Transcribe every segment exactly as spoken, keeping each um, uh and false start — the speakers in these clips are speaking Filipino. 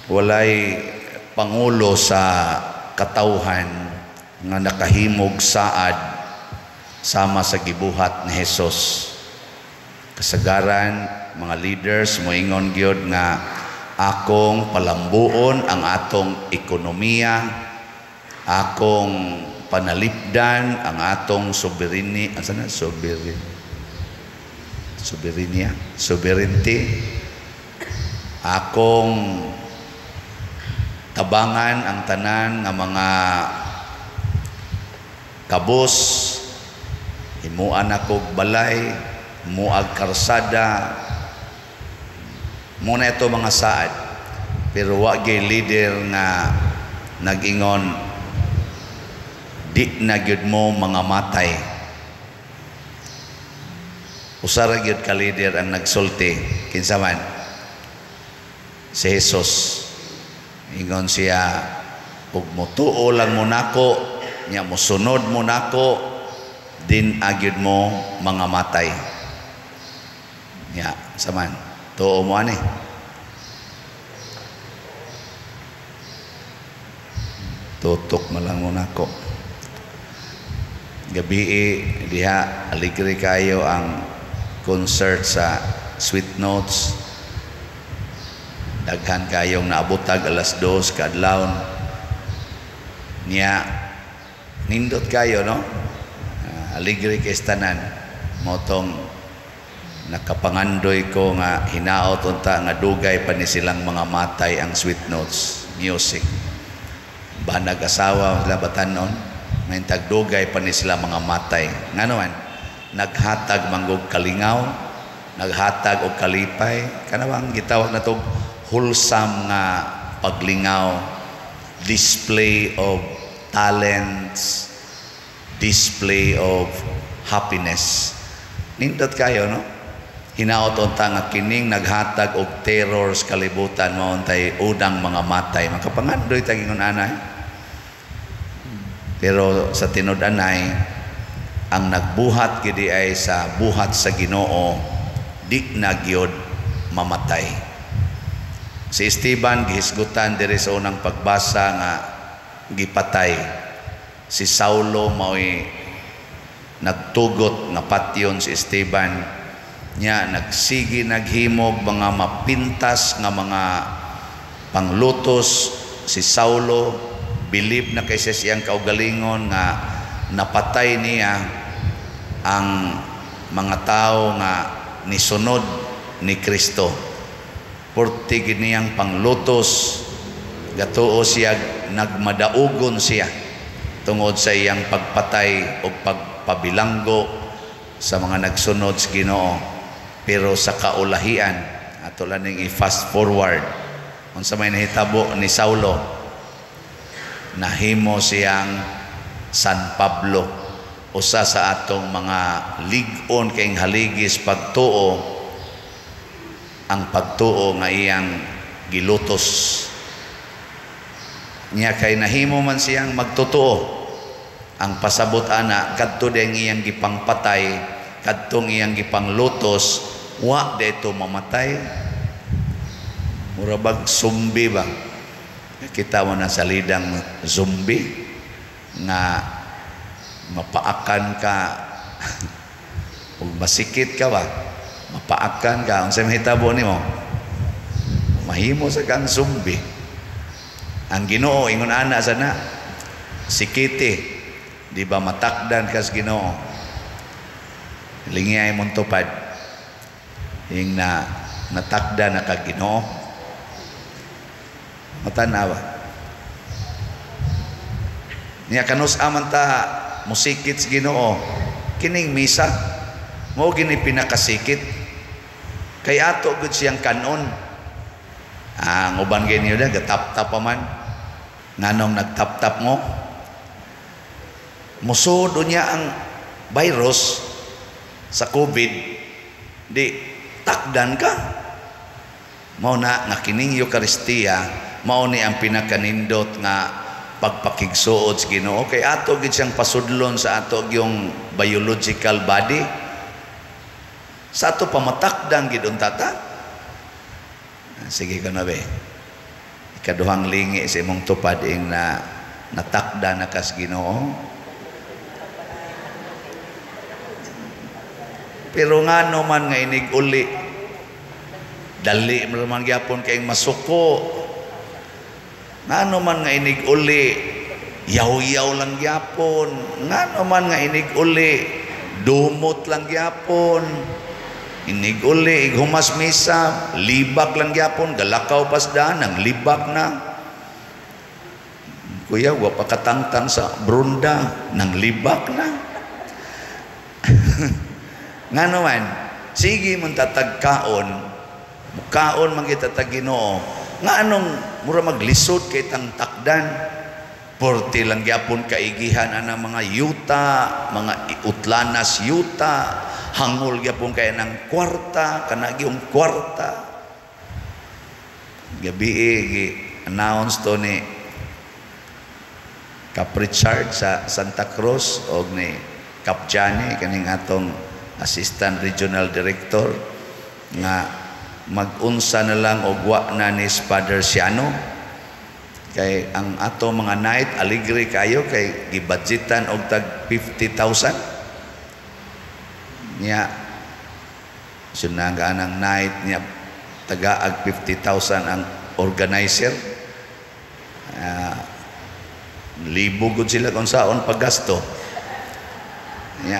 walay pangulo sa katawhan nga nakahimog saad sama sa gibuhat ni Hesus. Kasagaran mga leaders moingon gyud nga akong palambuon ang atong ekonomiya, akong panalipdan ang atong sobereni, asa na sovereign soberenia sovereignty, akong tabangan ang tanan nga mga kabos, himuan ako balay, muag karsada, muna ito mga saad. Pero wa gyud leader nga nag-ingon di na gyud mo mga matay. Usara gyud ka leader ang nagsulti kinsa man si Hesus. Ingon siya, ug motuo lang mo nako, nya mosunod mo nako, din agyud mo mga matay. Ya, saman. Tuo mo ani. Tutok mo lang mo nako. Gabi diha aligre kayo ang concert sa Sweet Notes. Daghan kayong naabutag alas dos kadlawon niya nindot kayo no, uh, aligre kay tanan motong nakapangandoy ko nga hinaot unta nga dugay pa ni silang mga matay ang Sweet Notes music. Banag asawa sila batanon may tagdugay pa ni sila mga matay ngano man naghatag manggog kalingaw, naghatag og kalipay, kanawang gitawag na tog wholesome nga paglingaw, display of talents, display of happiness. Nindot kayo no, hinaot unta nga kining naghatag og terror sa kalibutan mao untay udang mga matay, makapangandoy tagingon anay. Pero sa tinud-anay ang nagbuhat gidi ay sa buhat sa Ginoo di na gyud mamatay. Si Esteban gihisgutan diri sa unang pagbasa nga gipatay. Si Saulo mao'y nagtugot nga patyon si Esteban nya nagsigi naghimog mga mapintas nga mga panglutos. Si Saulo believe na kay siyang kaugalingon nga napatay niya ang mga tao nga nisunod ni Kristo. Porti giniyang panglutos, gatuo siya, nagmadaugon siya tungod sa iyang pagpatay o pagpabilanggo sa mga nagsunod sa Ginoo. Pero sa kaulahian, ato lang ning i-fast forward, kung sa may nahitabo ni Saulo, nahimo siyang San Pablo, usa sa atong mga lig-on kayong haligis pagtuo, ang pagtuo nga iyang gilutos niya kay nahimo man siyang magtutuo. Ang pasabot ana kadto deng iyang gipangpatay, kadtong iyang gipanglutos, wa dito mamatay. Murabag zombie ba? Kita mo na sa lidang zombie nga mapaakan ka ug masikit ka ba? Mapaakan ka, unsay mahitabo nimo? Mahimo sa kang zombie. Ang Ginoo ingon ana sana, sikiti, di ba matakdan kas Ginoo? Lingiyay mong tupad. Ing na natakda na kag Ginoo. Matanawa. Niya kanus aman ta musikit sa Ginoo. Kining misa mo gini pinakasikit. Kay ato gud siyang kanon. Ang uban gini yun, gatap-tap pa man. Nganong nagtap-tap mo? Musudo niya ang virus sa COVID. Di, takdan ka. Mao na, nga kining Eucharistia, mao ni ang pinakanindot nga pagpakigsuod sa Ginoo. Kay ato gid siyang pasudlon sa ato yung biological body. Sa ato pamatakdang gid untata. Sige ka na be. ikaduhang lingi sa imong tupad ing na natakda na kas Ginoo. Pero nga naman nga inig uli, dali naman gyapon kayong masuko. Nga naman nga inig uli, yaw-yaw lang gyapon. Nga naman nga inig uli, dumot lang gyapon. Inig uli, ighumas misa, libak lang gyapon, galakaw pasdaan, ang libak na. Kuya, wa pa katangtang sa brunda, nang libak na. Nga naman, sige mong tatagkaon, mukaon man kita Ginoo. Nga anong mura maglisod kay tang takdan, porti lang gyapon kaigihan ana mga yuta, mga utlanas yuta, hangol gyapon kay nang kwarta, kanagi yung kwarta. Gabi gi announce to ni Kap Richard sa Santa Cruz og ni Kap Johnny kaning atong Assistant Regional Director nga mag-unsa na lang og wa na ni Father Siano kay ang ato mga night aligre kayo kay gibudgetan og tag fifty thousand niya sunagaan ang night niya tagaag fifty thousand ang organizer. Uh, libo gud sila kung saon paggasto niya.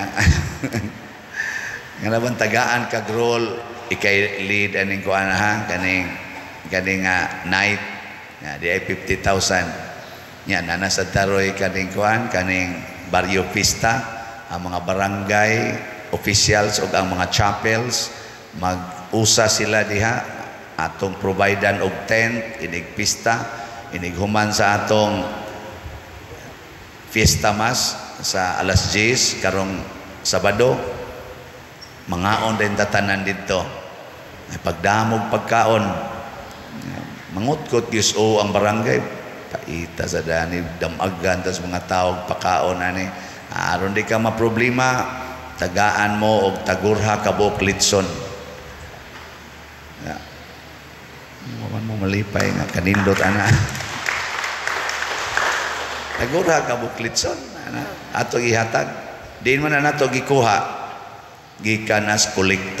Nga naman tagaan kag role ikay lead aning kuan ha kaning kaning uh, night ya di ay fifty thousand nya nana sa taroy kaning kuan kaning barrio pista ang mga barangay officials ug ang mga chapels mag-usa sila diha atong providean og tent inig pista inig human sa atong fiesta mas sa alas diyes karong Sabado mangaon din tatanan dito ay pagdamog pagkaon mangutkot giso ang barangay paita sa dani damagan tas mga tao pakaon ani aron di ka maproblema tagaan mo og tagurha ka Buklitson ya mo malipay nga kanindot ana tagurha ka Buklitson ana ato gihatag din man na nato gikuha gikan as kolekta.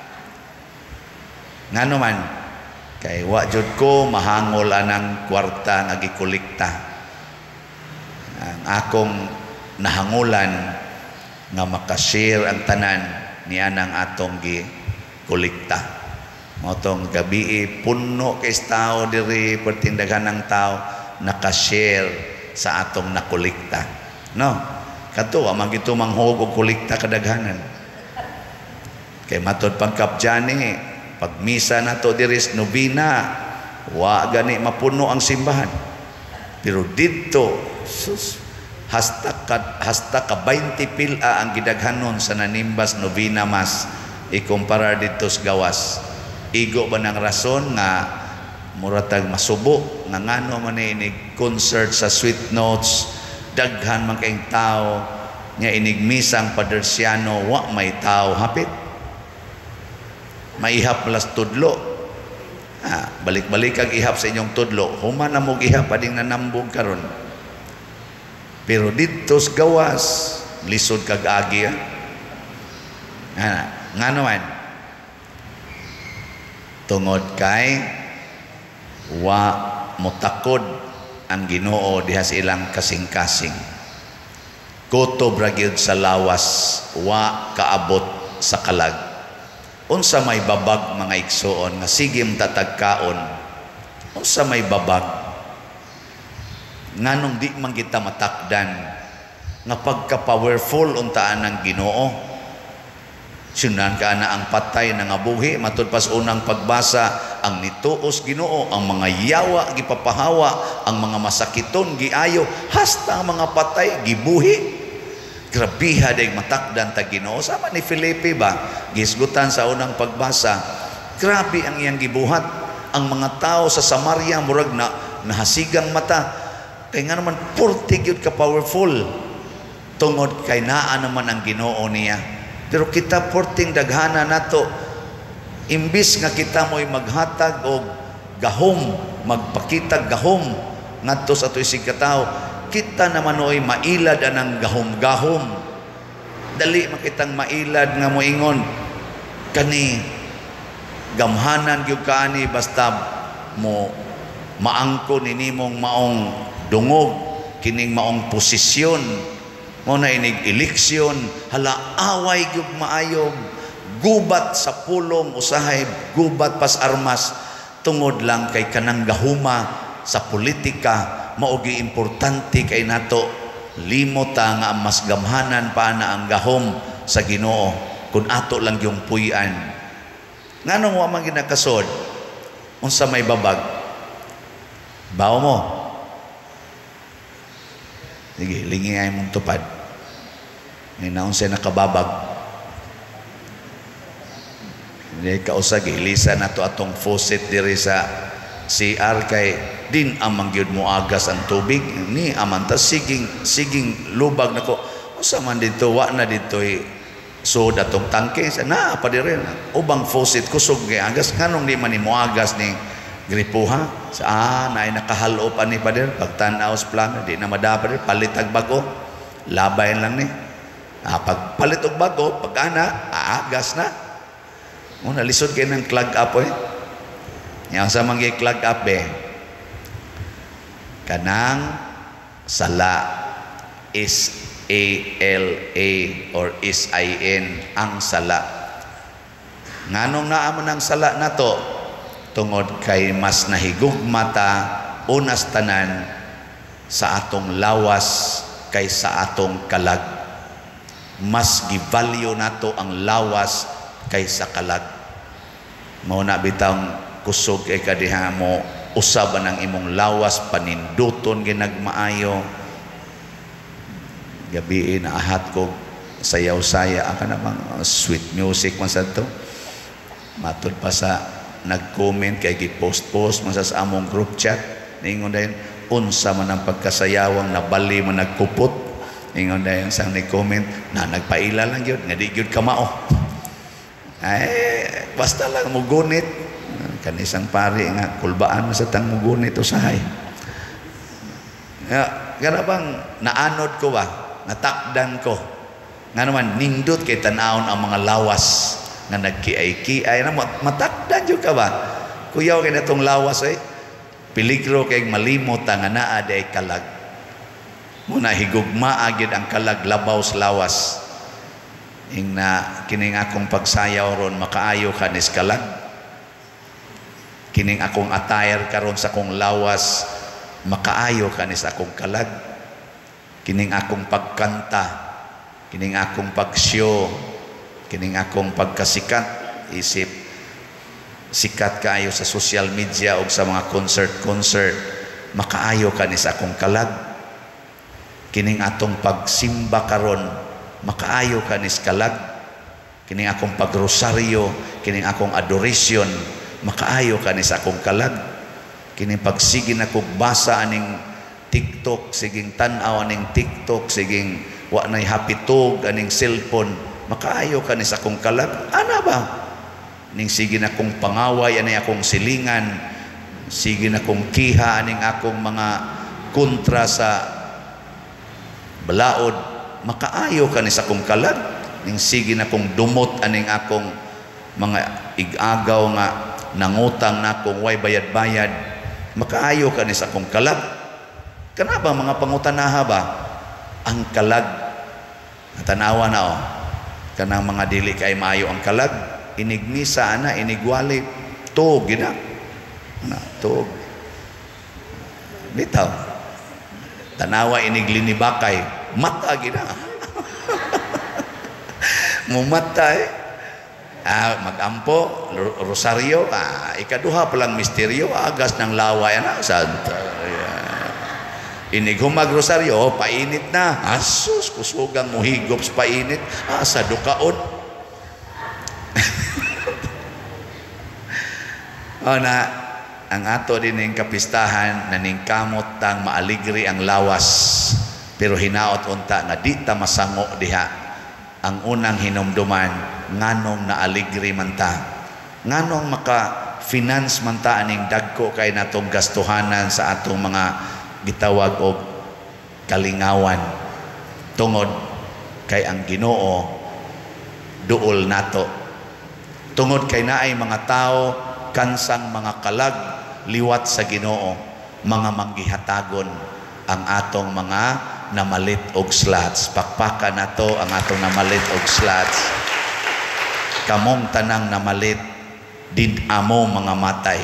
Nga naman, kay wa jud ko mahangol anang kwarta nga gikolekta. Ang akong nahangulan nga makashare ang tanan niya ng atong gikolekta. Motong gabi puno kay tao diri pertindagan ng tao nakashare sa atong nakolekta. No? Kato amang gito manghog og kolekta kadaghanan. Kay matod pang Kap Johnny, pag misa na to diris novena, wa gani mapuno ang simbahan. Pero dito, sus, hasta ka, hasta ka twenty pila ang gidaghanon sa nanimbas novena mas ikumpara dito sa gawas. Igo ba ng rason nga muratag masubo nga ngano man inig concert sa Sweet Notes, daghan man kayong tao nga inig misang Padre Siano, wa may tao hapit. Maihap plus tudlo. Ah, balik-balik kag ihap sa inyong tudlo. Human na mo ihap ading nanambog karon. Pero dito sa gawas, lisod kag agi. Ah, nga naman. Tungod kay wa motakod ang Ginoo diha sa ilang kasing-kasing. Kutob ra gyud sa lawas, wa kaabot sa kalag. Unsa may babag mga igsoon nga sige tatagkaon, unsa may babag nganong di man kita matakdan nga pagka powerful untaan ng Ginoo. Sunan ka na ang patay na nga buhi matud pas unang pagbasa ang nituos Ginoo ang mga yawa gipapahawa ang mga masakiton giayo hasta ang mga patay gibuhi. Grabiha day matakdan ta Ginoo sama ni Felipe ba gisgutan sa unang pagbasa. Grabe ang iyang gibuhat ang mga tao sa Samaria murag na nahasigang mata kay nga naman forty gyud ka powerful tungod kay naa naman ang Ginoo niya. Pero kita forting daghana nato imbis nga kita mo'y maghatag og gahom magpakita gahom ngadto sa atoy sigkatawo. Kita naman oy mailad anang gahom-gahom. Dali makitang mailad nga moingon kani gamhanan gyud kaani basta mo maangko ninimong maong dungog kining maong posisyon mo na inig eleksyon hala away gyud maayog gubat sa pulong usahay gubat pas armas tungod lang kay kanang gahuma sa politika maogi importante kay nato limota nga mas gamhanan pa na ang gahom sa Ginoo kun ato lang yung puy-an nganong wa man ginakasod unsa may babag bawo mo sige lingi ay mong tupad may naon siya nakababag hindi kausag ilisa na to atong faucet diri sa C R kay din amang gyud mo agas ang tubig ni amanta siging siging lubag nako usa man dito wa na dito so datong tangke na pa diri ubang faucet kusog kay agas kanong di man ni mo agas ni gripuha sa ah naay nakahalo pa ni pader pagtan-aw sa plano di na madapat palitag bago labay lang ni ah pag palit og bago pag ana aagas na mo nalisod kay nang clog up eh yang sa mangi clog up eh kanang sala is A L A or is I N ang sala nganong naa man ang sala nato tungod kay mas nahigugma ta unas tanan sa atong lawas kaysa atong kalag mas givalue nato ang lawas kaysa kalag mao na bitang kusog kay kadiha mo usab ang imong lawas paninduton ginagmaayo gabi na ahat ko sayaw-saya aka namang sweet music man sa to matud pa sa nag-comment kay gi-post-post man sa among group chat ningon dayon unsa man ang pagkasayawang nabali man nagkupot ningon dayon sang ni-comment na nagpaila lang gyud nga di gyud kamao ay basta lang mugunit kanisang pari nga kulbaan sa tang mugunit usahay ya gara bang naanod ko ba natakdan ko nga naman nindot kay tan-awon ang mga lawas nga nagkiay-kiay na matakdan jud ka ba kuyaw kay natong lawas ay peligro kay malimot nga naa day kalag muna higugma agid ang kalag labaw sa lawas ing na kining akong pagsayaw ron makaayo kanis kalag kining akong attire karon sa akong lawas makaayo kanis akong kalag kining akong pagkanta kining akong pagshow kining akong pagkasikat isip sikat kaayo sa social media o sa mga concert-concert makaayo kanis akong kalag kining atong pagsimba karon makaayo kanis kalag kining akong pagrosaryo kining akong adoration makaayo kanis akong kalag kining pagsigin ako basa aning TikTok siging tan-aw aning TikTok siging wa nay hapitog aning cellphone makaayo kanis akong kalag ana ba ning sige na kong pangaway ani akong silingan sige na kong kiha aning akong mga kontra sa balaod makaayo kanis akong kalag ning sige na kong dumot aning akong mga igagaw nga nangutang na akong way bayad-bayad makaayo kanis akong kalag kana ba mga pangutanaha ba ang kalag tanawa na oh kanang mga dili kay maayo ang kalag inigmisa ana inigwali tug gina na tug bitaw tanawa iniglinibakay mata gina mumata eh ah magampo rosaryo ah ikaduha pa lang misteryo agas ng laway ana santa inig humag rosaryo oh, painit na asus kusugang muhigop sa painit asa dukaon oh na ang ato din ng kapistahan na ning kamot tang maaligri ang lawas pero hinaot unta nga di ta masango diha ang unang hinumduman nganong naaligri man ta nganong maka finance man ta aning dagko kay natong gastuhanan sa atong mga gitawag og kalingawan tungod kay ang Ginoo duol nato, tungod kay naay mga tao kansang mga kalag liwat sa Ginoo, mga manggihatagon ang atong mga namalit og slots. Pakpakan nato ang atong namalit og slots. Kamong tanang namalit din amo mga matay,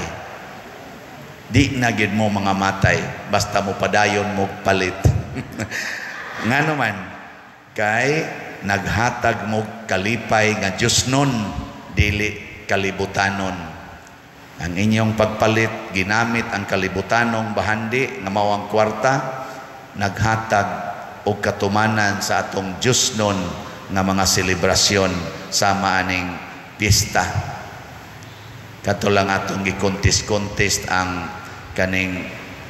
di na gid mo mga matay basta mo padayon mo palit. Ngano man kay naghatag mo kalipay nga Dios nun dili kalibutanon. Ang inyong pagpalit ginamit ang kalibutanong bahandi nga mao ang kwarta, naghatag og katumanan sa atong Dios nun nga mga selebrasyon sama aning pista. Katulang atong gi-contest-contest ang kaning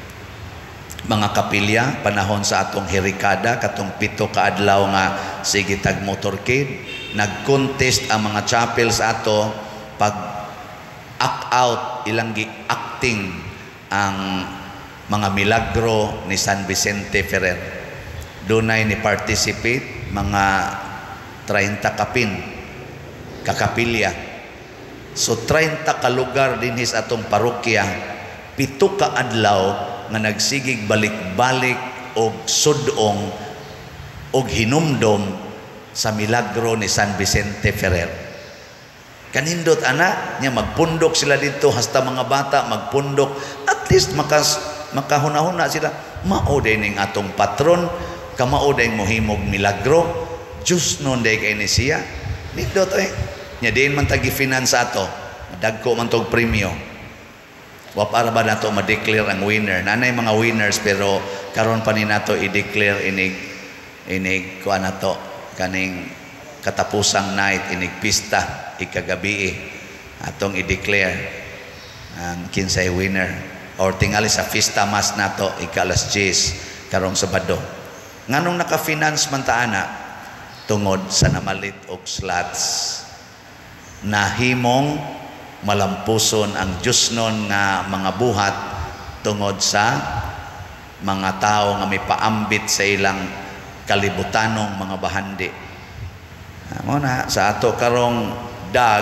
mga kapilya panahon sa atong Herikada katong pito ka adlaw nga sige tag motorcade, nag-contest ang mga chapels ato pag act out ilang gi-acting ang mga milagro ni San Vicente Ferrer. Dunay ni participate mga thirty kapin kakapilya. So thirty ka lugar dinhi sa atong parokya, pito ka adlaw nga nagsigig balik-balik og sudong og hinumdom sa milagro ni San Vicente Ferrer. Kanindot ana nya magpundok sila dito, hasta mga bata magpundok, at least makas makahuna-huna sila. Mao ning atong patron, kamao day mohimog milagro, Diyos nun day kay ni siya. Nindot eh nya din man tagi finance ato, dagko man tog premyo. Wa para ba nato ma-declare ang winner? Nanay mga winners pero karon pa ni nato i-declare inig inig kuan nato kaning katapusang night inig pista ikagabi atong i-declare ang kinsay winner or tingali sa Fiesta Mas nato ikalas Gs karong Sabado. Nganong naka-finance man ta ana tungod sa namalit og slots, nahimong malampuson ang Diyos nun nga mga buhat tungod sa mga tao nga may paambit sa ilang kalibutanong mga bahandi. Amo na sa ato karong dag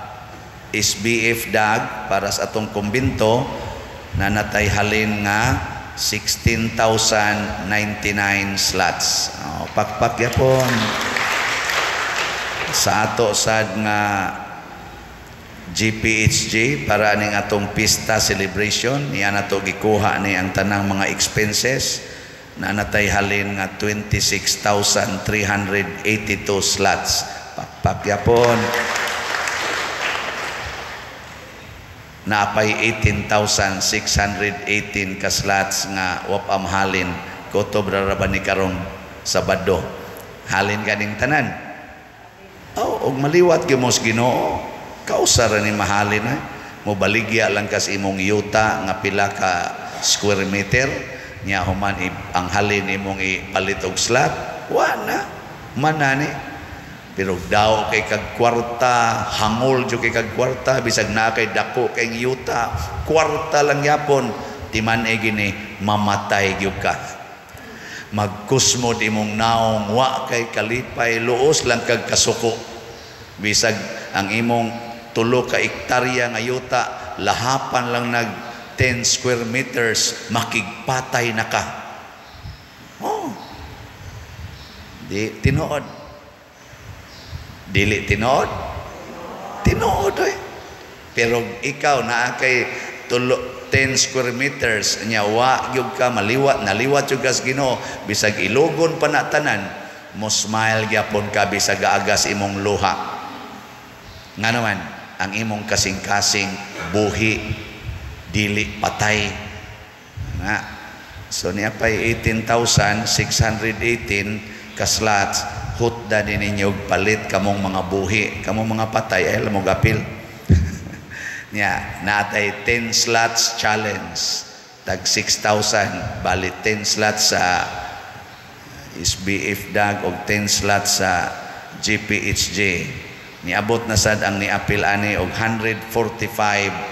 S B F dag para sa atong kumbinto na natay halin nga sixteen thousand ninety-nine slots. Oh, pakpak yapon. Sa ato sad nga G P H G para ning atong pista celebration, iya nato gikuha ni ang tanang mga expenses na natay halin nga twenty-six thousand three hundred eighty-two slots. Pakpak yapon. Napay eighteen thousand six hundred eighteen ka slots nga wapam halin kutob ra ba ni karong Sabado. Halin kaning tanan. Oh, og maliwat gyud mos Ginoo. Kausara ni mahalin na mo baligya lang kas imong yuta nga pila ka square meter nya human ang halin imong ipalit og slot wala manani pero daw kay kag kwarta hangol jud kay kag kwarta bisag na kay dako kay yuta kwarta lang yapon timan e gini mamatay gyud ka magkusmod imong naong wa kay kalipay luos lang kag kasuko bisag ang imong tulo ka ektarya nga yuta lahapan lang nag ten square meters makigpatay na ka. Oh. Di tinuod. Dili tinuod. Tinuod eh. Pero ikaw na kay tulo ten square meters nya wa gyud ka maliwat naliwat jud kas Ginoo bisag ilugon pa na tanan mo smile gyapon ka bisag agas imong luha. Nga naman ang imong kasing-kasing buhi dili patay nga so niya pay eighteen thousand six hundred eighteen ka slots hutda din ninyo palit kamong mga buhi kamong mga patay ay lamog apil niya natay ten slots challenge tag six thousand bali ten slots sa S B F dag og ten slots sa G P H G niabot na sad ang niapil ani og one hundred forty-five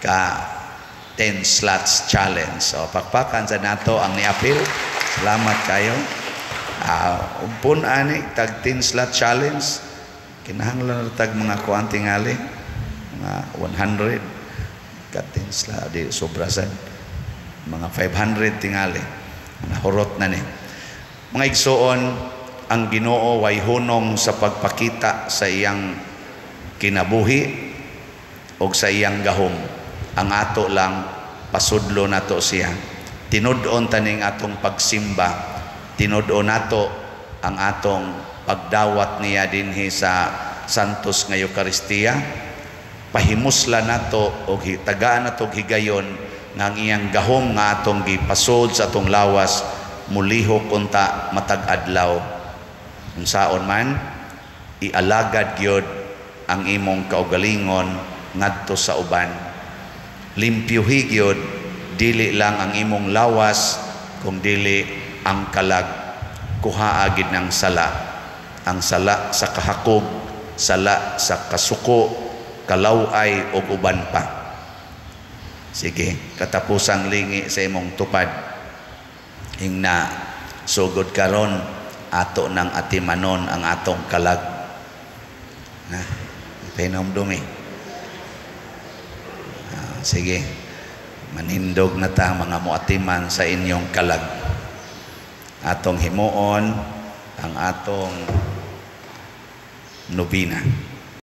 ka ten slots challenge. So pakpakan sa nato ang niapil. Salamat kayo. Uh, umpun ani tag ten slot challenge. Kinahanglan tag mga kuan tingali, mga one hundred ka ten slot di sobra sad. Mga five hundred tingali. Nahurot na ni. Mga igsoon, ang Ginoo way hunong sa pagpakita sa iyang kinabuhi o sa iyang gahom. Ang ato lang pasudlo nato siya. Tinudon taning atong pagsimba, tinudon nato ang atong pagdawat niya dinhi sa Santos nga Eucharistia. Pahimusla nato o tagaan nato higayon nga ang iyang gahom nga atong gipasod sa atong lawas mulihok unta matag adlaw. Unsaon man ialagad gyud ang imong kaugalingon ngadto sa uban. Limpyuhi gyud dili lang ang imong lawas kung dili ang kalag. Kuhaa gid ng sala, ang sala sa kahakog, sala sa kasuko, kalaway ug uban pa. Sige, katapusang lingi sa imong tupad. Ingna sugod karon ato nang atimanon ang atong kalag. Na, pinamdumi. Ah, sige, manindog na ta mga muatiman sa inyong kalag. Atong himuon ang atong nobina.